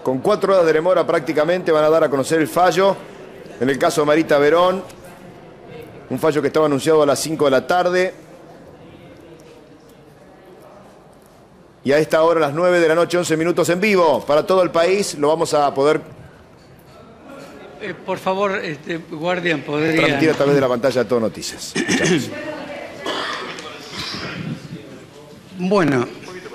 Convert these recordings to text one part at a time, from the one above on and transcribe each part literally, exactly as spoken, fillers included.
con cuatro horas de demora prácticamente van a dar a conocer el fallo. En el caso de Marita Verón, un fallo que estaba anunciado a las cinco de la tarde. Y a esta hora, a las nueve de la noche, once minutos en vivo, para todo el país, lo vamos a poder eh, por favor, este, Guardian, podría transmitir a través de la pantalla de Todo Noticias. Bueno.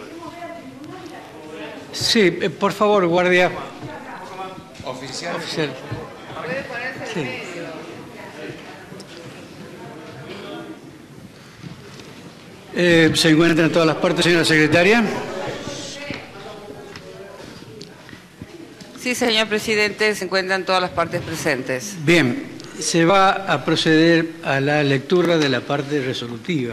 Sí, eh, por favor, Guardia. Oficial. Oficial. Sí. Eh, ¿Se encuentran todas las partes, señora secretaria? Sí, señor presidente, se encuentran todas las partes presentes. Bien, se va a proceder a la lectura de la parte resolutiva.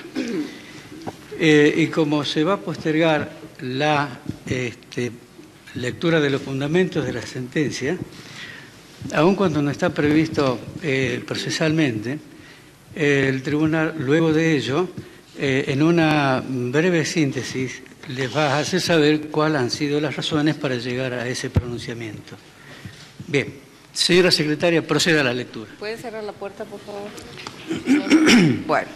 Eh, y como se va a postergar la este, lectura de los fundamentos de la sentencia, aun cuando no está previsto eh, procesalmente, eh, el tribunal, luego de ello, eh, en una breve síntesis, les va a hacer saber cuáles han sido las razones para llegar a ese pronunciamiento. Bien, señora secretaria, proceda a la lectura. ¿Puede cerrar la puerta, por favor? Bueno.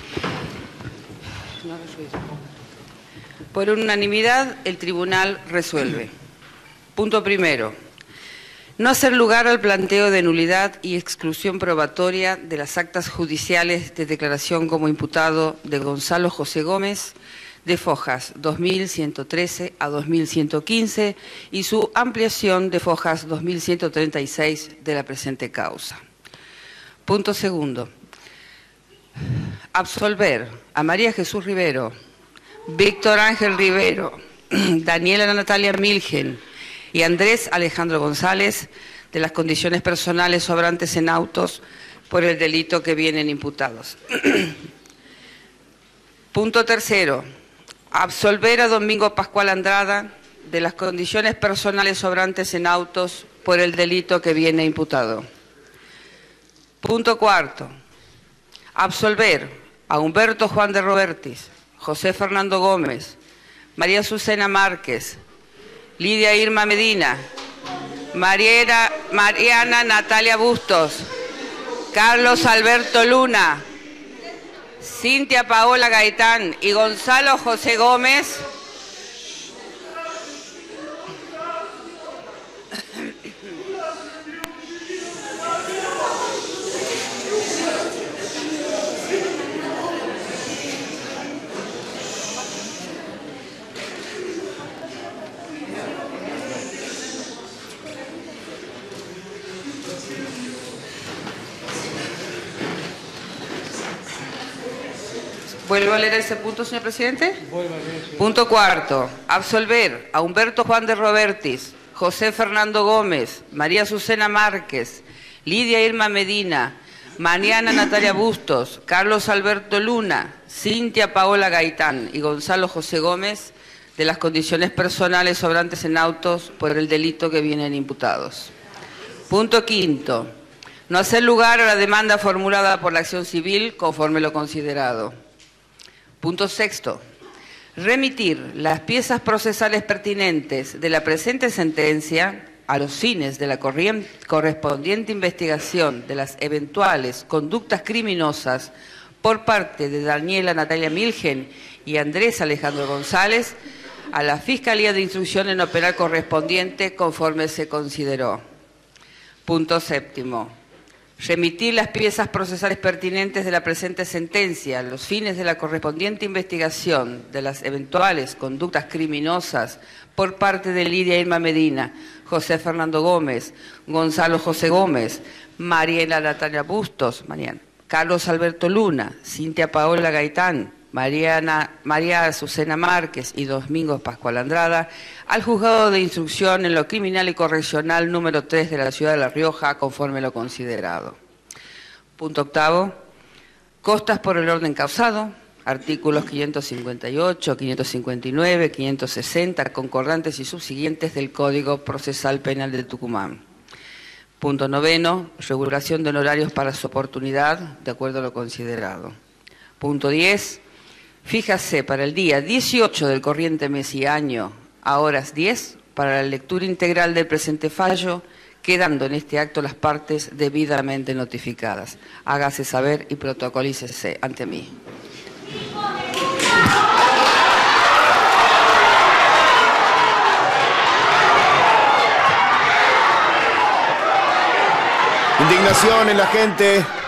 Por unanimidad, el tribunal resuelve. Punto primero. No hacer lugar al planteo de nulidad y exclusión probatoria de las actas judiciales de declaración como imputado de Gonzalo José Gómez, de Fojas dos mil ciento trece a dos mil ciento quince y su ampliación de Fojas dos mil ciento treinta y seis de la presente causa. Punto segundo. Absolver a María Jesús Rivero, Víctor Ángel Rivero, Daniela Natalia Milgen y Andrés Alejandro González de las condiciones personales sobrantes en autos por el delito que vienen imputados. Punto tercero. Absolver a Domingo Pascual Andrada de las condiciones personales sobrantes en autos por el delito que viene imputado. Punto cuarto. Absolver a Humberto Juan de Robertis, José Fernando Gómez, María Azucena Márquez, Lidia Irma Medina, Mariana, Mariana Natalia Bustos, Carlos Alberto Luna, Cintia Paola Gaitán y Gonzalo José Gómez ¿Vuelvo a leer ese punto, señor presidente? Vuelvo a leer, señor. Punto cuarto. Absolver a Humberto Juan de Robertis, José Fernando Gómez, María Azucena Márquez, Lidia Irma Medina, Mariana Natalia Bustos, Carlos Alberto Luna, Cintia Paola Gaitán y Gonzalo José Gómez de las condiciones personales sobrantes en autos por el delito que vienen imputados. Punto quinto. No hacer lugar a la demanda formulada por la acción civil conforme lo considerado. Punto sexto. Remitir las piezas procesales pertinentes de la presente sentencia a los fines de la correspondiente investigación de las eventuales conductas criminosas por parte de Daniela Natalia Milgen y Andrés Alejandro González a la Fiscalía de Instrucción en lo Penal correspondiente conforme se consideró. Punto séptimo. Remitir las piezas procesales pertinentes de la presente sentencia a los fines de la correspondiente investigación de las eventuales conductas criminosas por parte de Lidia Irma Medina, José Fernando Gómez, Gonzalo José Gómez, Mariela Natalia Bustos, Mariana, Carlos Alberto Luna, Cintia Paola Gaitán, Mariana, María Azucena Márquez y Domingo Pascual Andrada al Juzgado de Instrucción en lo Criminal y Correccional número tres de la Ciudad de La Rioja, conforme lo considerado. Punto octavo. Costas por el orden causado, artículos quinientos cincuenta y ocho, quinientos cincuenta y nueve, quinientos sesenta, concordantes y subsiguientes del Código Procesal Penal de Tucumán. Punto noveno. Regulación de honorarios para su oportunidad, de acuerdo a lo considerado. Punto diez. Fíjase para el día dieciocho del corriente mes y año, a horas diez, para la lectura integral del presente fallo, quedando en este acto las partes debidamente notificadas. Hágase saber y protocolícese ante mí. Indignación en la gente